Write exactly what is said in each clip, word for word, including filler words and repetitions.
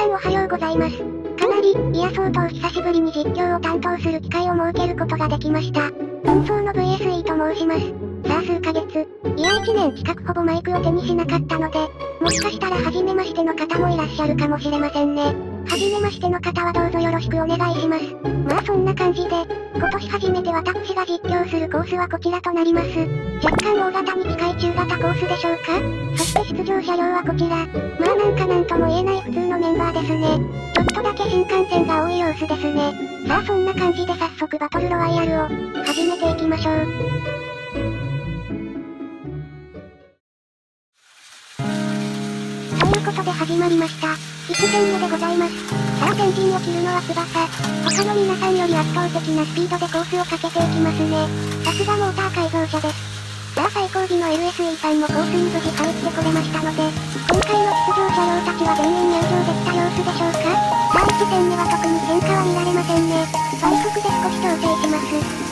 んおはようございます。かなり、いや相当久しぶりに実況を担当する機会を設けることができました。運送の ブイエスイー と申します。さあ数ヶ月、いやいちねん近くほぼマイクを手にしなかったので、もしかしたら初めましての方もいらっしゃるかもしれませんね。初めましての方はどうぞよろしくお願いします。まあそんな感じで、今年初めて私が実況するコースはこちらとなります。若干大型に近い中型コースでしょうか。そして出場車両はこちら。まあなんかなんとも言えない普通のメンバーですね。ちょっとだけ新幹線が多い様子ですね。さあそんな感じで早速バトルロワイヤルを始めていきましょう。ということで始まりました。いち戦目でございます。さあ先陣を切るのは翼。他の皆さんより圧倒的なスピードでコースをかけていきますね。さすがモーター改造車です。さあ最後尾の エルエスイー さんもコースに無事入ってこれましたので、今回の出場車両たちは全員入場できた様子でしょうか。さあいち戦目は特に変化は見られませんね。倍速で少し調整します。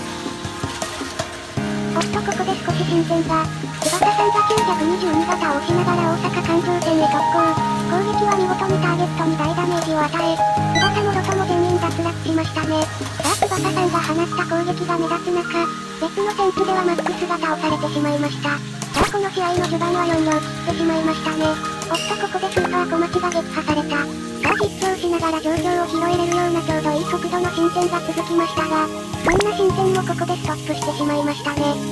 おっとここで少し進展が。翼さんがきゅうひゃくにじゅうに型を押しながら大阪環状線へ特攻。攻撃は見事にターゲットに大ダメージを与え、翼もろとも全員脱落しましたね。さあ翼さんが放った攻撃が目立つ中、別の戦地ではマックスが倒されてしまいました。さあこの試合の序盤はよん両切ってしまいましたね。おっとここでスーパー小町が撃破された。さあ実況しながら状況を拾えれるようなちょうどいい速度の進展が続きましたが、そんな進展もここでストップしてしまいましたね。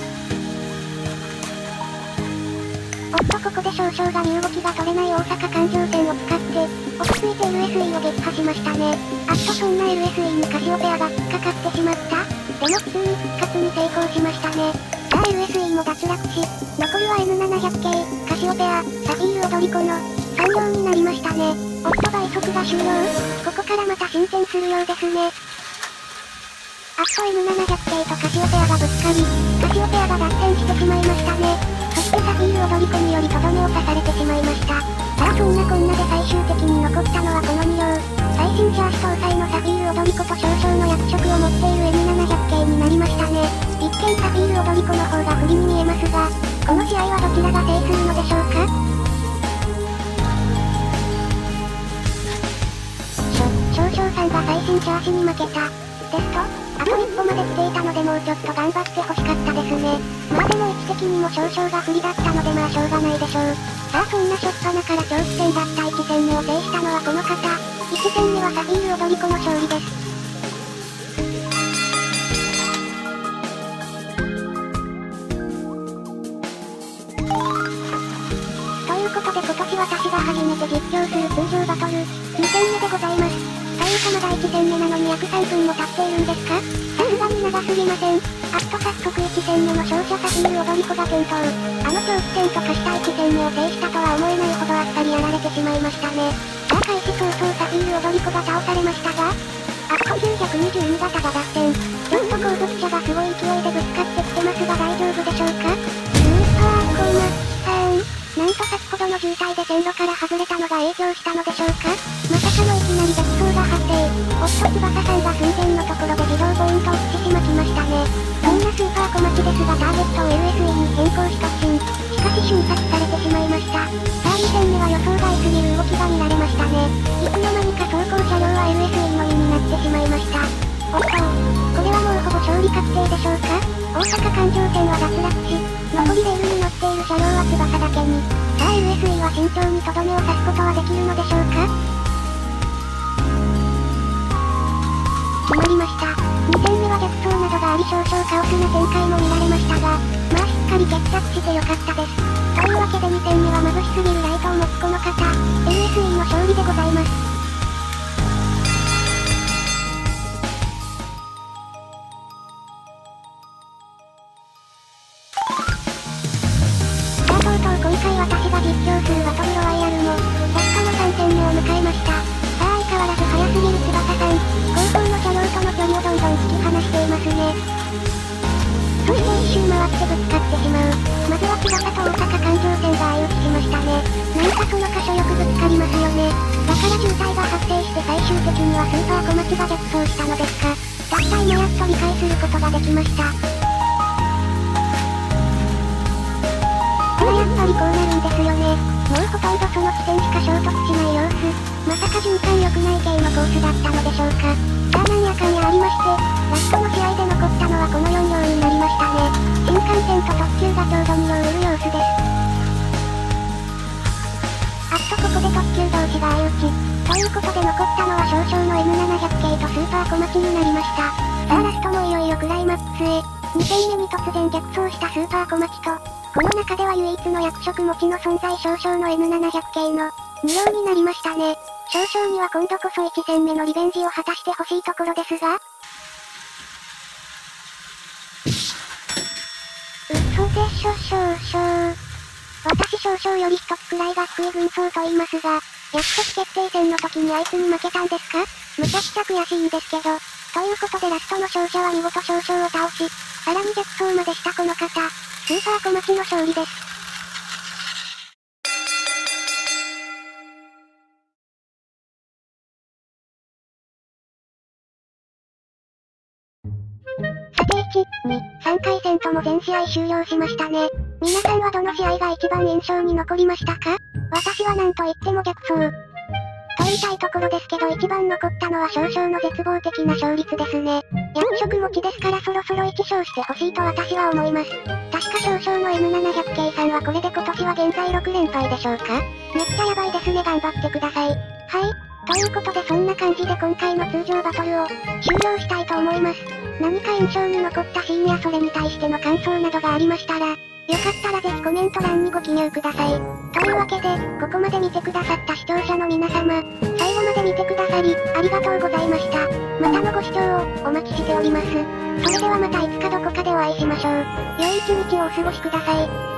おっとここで少々が身動きが取れない大阪環状線を使って、落ち着いて エルエスイー を撃破しましたね。あっとそんな エルエスイー にカシオペアが引っかかってしまった。でも普通に復活に成功しましたね。さあ エルエスイー も脱落し、残るは エヌななひゃく 系、カシオペア、サフィール踊り子のさん両になりましたね。おっと倍速が終了。ここからまた進展するようですね。あっと エヌななひゃく 系とカシオペアがぶつかり、カシオペアが脱線してしまいましたね。そしてサフィール踊り子によりとどめを刺されてしまいました。さあそんなこんなで最終的に残ったのはこのに両。最新車足搭載のサフィール踊り子と少々の役職を持っている エヌななひゃく 系になりましたね。一見サフィール踊り子の方が不利に見えますが、この試合はどちらが制するのでしょうか。しょ、少々さんが最新車足に負けた。ですと、あと一歩まで来ていたのでもうちょっと頑張って欲しかったですね。まあでも位置的にも少々が不利だったのでまあしょうがないでしょう。さあそんな初っ端から長期戦だったいち戦目を制したのはこの方。いち戦目はサフィール踊り子の勝利です。ということで今年私が初めて実況する通常バトル、に戦目でございます。というかまだいち戦目なのに約さんぷんも経っているんですか。さすがに長すぎません。あっと早速いち戦目の勝者サフィール踊り子が転倒。あの長期戦と化したいち戦目を制したとは思えないほどあっさりやられてしまいましたね。さあ開始早々サフィール踊り子が倒されましたが、あっときゅうひゃくにじゅうに型が脱線。ちょっと後続車がすごい勢いでぶつかってきてますが大丈夫でしょうか。スーパーコマさん。なんと先ほどの渋滞で線路から外れたのが影響したのでしょうか。まさかのいきなり激走が発生。おっと翼さんが寸前のところで自動ポイントを口しまきましたね。そんなスーパー小町ですがターゲットを エルエスイー に変更し突進。しかし瞬殺されてしまいました。さあに戦目は予想外すぎる動きが見られましたね。いつの間にか走行車両は エルエスイー の意になってしまいました。おっと、これはもうほぼ勝利確定でしょうか。大阪環状線は脱落し、残りレールに乗っている車両は翼だけに。さあ エルエスイー は慎重にとどめを刺すことはできるのでしょうか。決まりました。に戦目は逆走などがあり少々カオスな展開も見られましたが、まあしっかり決着してよかったです。というわけでに戦目は眩しすぎるライトを持つこの方、エルエスイー の勝利でございます。今回私が実況するバトルロワイヤルも、確かのさん戦目を迎えました。さあ相変わらず速すぎる翼さん、後方の車両との距離をどんどん突き放していますね。そして一周回ってぶつかってしまう。まずは翼と大阪環状線が相打ちしましたね。なんかその箇所よくぶつかりますよね。だから渋滞が発生して最終的にはスーパー小町が逆走したのですか。脱退もやっと理解することができました。これやっぱりこうなるんですよね。 もうほとんどその地点しか衝突しない様子。まさか循環良くない系のコースだったのでしょうか。さあなんやかんやありまして、ラストの試合で残ったのはこのよん両になりましたね。新幹線と特急がちょうどに両売る様子です。あっとここで特急同士が相打ち。ということで残ったのは少々の エムななひゃく 系とスーパー小町になりました。さあラストもいよいよクライマックスへ。に戦目に突然逆走したスーパー小町と、この中では唯一の役職持ちの存在少々の エムななひゃく 系のに両になりましたね。少々には今度こそいち戦目のリベンジを果たしてほしいところですが。嘘でしょ少々。私少々より一つくらいが低い軍曹と言いますが、約束決定戦の時にあいつに負けたんですか？むちゃくちゃ悔しいんですけど。ということでラストの勝者は見事少々を倒し、さらに逆走までしたこの方、スーパー小町の勝利です。さていち、に、さんかい戦とも全試合終了しましたね。皆さんはどの試合が一番印象に残りましたか？私はなんと言っても逆走。と言いたいところですけど一番残ったのは少々の絶望的な勝率ですね。役職持ちですからそろそろいち勝してほしいと私は思います。確か少々の エムななひゃく 系さんはこれで今年は現在ろく連敗でしょうか？めっちゃやばいですね、頑張ってください。はい。ということでそんな感じで今回の通常バトルを終了したいと思います。何か印象に残ったシーンやそれに対しての感想などがありましたら、よかったらぜひコメント欄にご記入ください。というわけで、ここまで見てくださった視聴者の皆様、最後まで見てくださり、ありがとうございました。またのご視聴をお待ちしております。それではまたいつかどこかでお会いしましょう。良い一日をお過ごしください。